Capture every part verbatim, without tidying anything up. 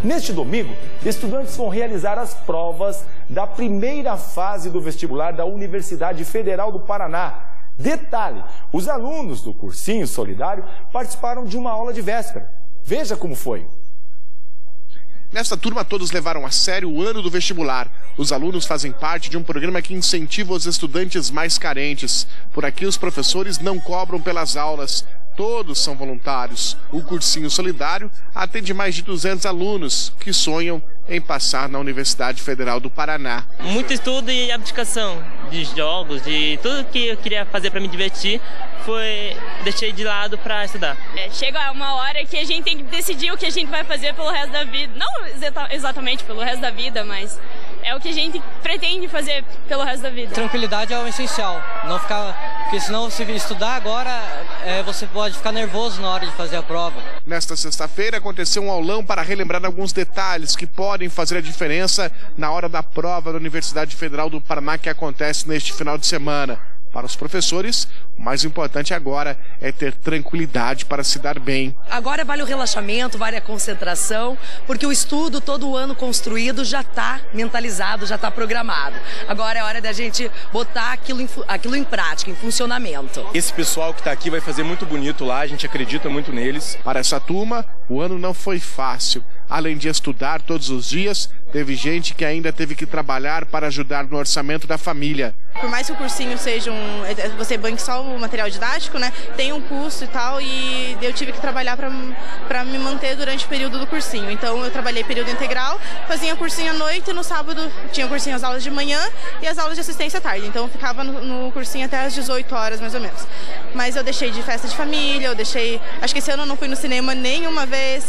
Neste domingo, estudantes vão realizar as provas da primeira fase do vestibular da Universidade Federal do Paraná. Detalhe, os alunos do Cursinho Solidário participaram de uma aula de véspera. Veja como foi. Nesta turma, todos levaram a sério o ano do vestibular. Os alunos fazem parte de um programa que incentiva os estudantes mais carentes. Por aqui, os professores não cobram pelas aulas. Todos são voluntários. O Cursinho Solidário atende mais de duzentos alunos que sonham em passar na Universidade Federal do Paraná. Muito estudo e abdicação de jogos, de tudo que eu queria fazer para me divertir, foi deixei de lado para estudar. É, chega uma hora que a gente tem que decidir o que a gente vai fazer pelo resto da vida. Não exatamente pelo resto da vida, mas é o que a gente pretende fazer pelo resto da vida. Tranquilidade é o essencial, não ficar, porque senão se estudar agora, é, você pode ficar nervoso na hora de fazer a prova. Nesta sexta-feira aconteceu um aulão para relembrar alguns detalhes que podem fazer a diferença na hora da prova da Universidade Federal do Paraná que acontece neste final de semana. Para os professores, o mais importante agora é ter tranquilidade para se dar bem. Agora vale o relaxamento, vale a concentração, porque o estudo todo o ano construído já está mentalizado, já está programado. Agora é hora da gente botar aquilo em, aquilo em prática, em funcionamento. Esse pessoal que está aqui vai fazer muito bonito lá, a gente acredita muito neles. Para essa turma, o ano não foi fácil. Além de estudar todos os dias, teve gente que ainda teve que trabalhar para ajudar no orçamento da família. Por mais que o cursinho seja um... você banque só o material didático, né? Tem um custo e tal, e eu tive que trabalhar para me manter durante o período do cursinho. Então eu trabalhei período integral, fazia cursinho à noite e no sábado tinha cursinho as aulas de manhã e as aulas de assistência à tarde. Então eu ficava no, no cursinho até às dezoito horas, mais ou menos. Mas eu deixei de festa de família, eu deixei... Acho que esse ano eu não fui no cinema nenhuma vez.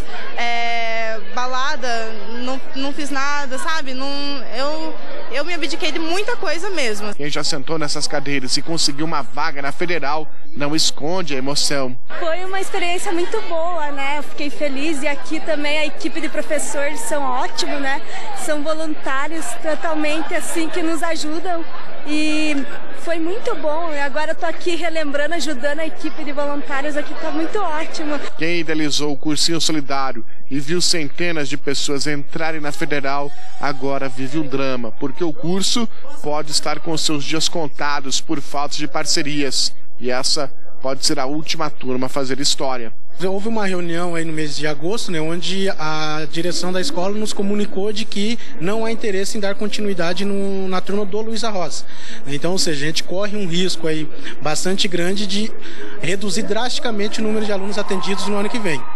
É, balada, não, não fiz nada, sabe? Não, eu, eu me abdiquei de muita coisa mesmo. Quem já sentou nessas cadeiras e conseguiu uma vaga na Federal não esconde a emoção. Foi uma experiência muito boa, né? Eu fiquei feliz e aqui também a equipe de professores são ótimos, né? São voluntários totalmente assim que nos ajudam e foi muito bom. E agora eu tô aqui relembrando, ajudando a equipe de voluntários aqui, tá muito ótimo. Quem idealizou o Cursinho Solidário e viu centenas de pessoas entrarem na Federal, agora vive um drama, porque o curso pode estar com seus dias contados por falta de parcerias. E essa pode ser a última turma a fazer história. Houve uma reunião aí no mês de agosto, né, onde a direção da escola nos comunicou de que não há interesse em dar continuidade no, na turma do Luiza Rosa. Então, ou seja, a gente corre um risco aí bastante grande de reduzir drasticamente o número de alunos atendidos no ano que vem.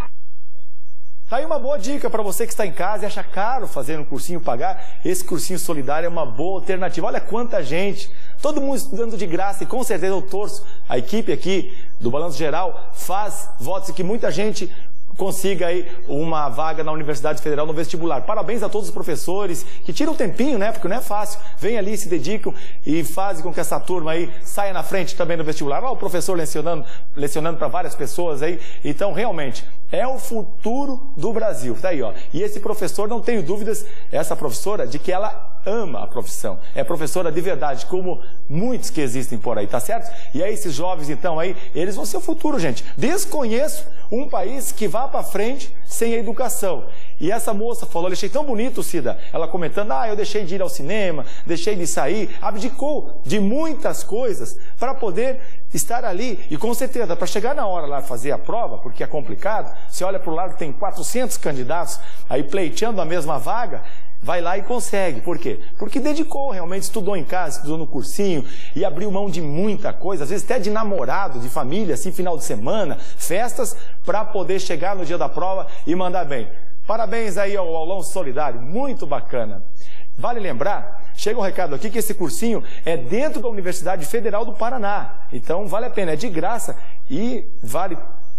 Tá aí uma boa dica para você que está em casa e acha caro fazer um cursinho pagar. Esse cursinho solidário é uma boa alternativa. Olha quanta gente, todo mundo estudando de graça e com certeza eu torço. A equipe aqui do Balanço Geral faz votos e que muita gente consiga aí uma vaga na Universidade Federal no vestibular. Parabéns a todos os professores que tiram um tempinho, né? Porque não é fácil. Vem ali, se dedicam e fazem com que essa turma aí saia na frente também no vestibular. Olha o professor lecionando, lecionando para várias pessoas aí. Então, realmente, é o futuro do Brasil. Tá aí, ó. E esse professor, não tenho dúvidas, essa professora, de que ela ama a profissão. É professora de verdade, como muitos que existem por aí, tá certo? E aí, esses jovens, então, aí, eles vão ser o futuro, gente. Desconheço um país que vá para frente sem a educação. E essa moça falou, eu achei tão bonito, Cida, ela comentando, ah, eu deixei de ir ao cinema, deixei de sair, abdicou de muitas coisas para poder estar ali. E com certeza, para chegar na hora lá fazer a prova, porque é complicado, você olha para o lado, tem quatrocentos candidatos aí pleiteando a mesma vaga, vai lá e consegue. Por quê? Porque dedicou, realmente estudou em casa, estudou no cursinho e abriu mão de muita coisa, às vezes até de namorado, de família, assim, final de semana, festas, para poder chegar no dia da prova e mandar bem. Parabéns aí ao aulão solidário, muito bacana. Vale lembrar, chega um recado aqui que esse cursinho é dentro da Universidade Federal do Paraná. Então vale a pena, é de graça e vale...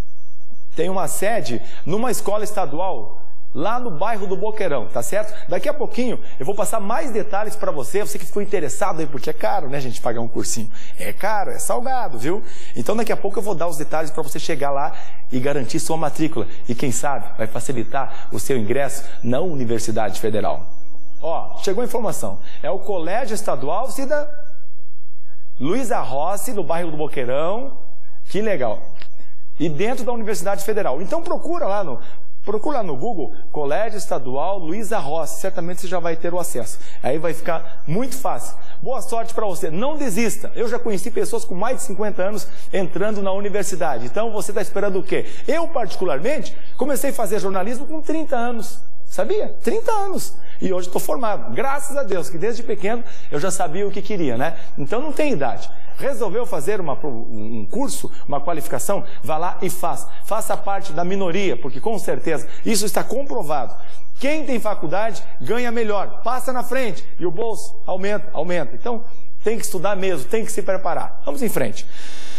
Tem uma sede numa escola estadual lá no bairro do Boqueirão, tá certo? Daqui a pouquinho eu vou passar mais detalhes para você, você que ficou interessado aí, porque é caro, né, gente, pagar um cursinho. É caro, é salgado, viu? Então daqui a pouco eu vou dar os detalhes para você chegar lá e garantir sua matrícula. E quem sabe vai facilitar o seu ingresso na Universidade Federal. Ó, chegou a informação. É o Colégio Estadual Cida Luiza Rossi, no bairro do Boqueirão. Que legal. E dentro da Universidade Federal. Então procura lá no Procura lá no Google, Colégio Estadual Luiza Rossi, certamente você já vai ter o acesso. Aí vai ficar muito fácil. Boa sorte para você, não desista. Eu já conheci pessoas com mais de cinquenta anos entrando na universidade. Então você está esperando o quê? Eu, particularmente, comecei a fazer jornalismo com trinta anos. Sabia? trinta anos. E hoje estou formado. Graças a Deus, que desde pequeno eu já sabia o que queria, né? Então não tem idade. Resolveu fazer uma, um curso, uma qualificação? Vá lá e faça. Faça parte da minoria, porque com certeza isso está comprovado. Quem tem faculdade ganha melhor, passa na frente e o bolso aumenta, aumenta. Então tem que estudar mesmo, tem que se preparar. Vamos em frente.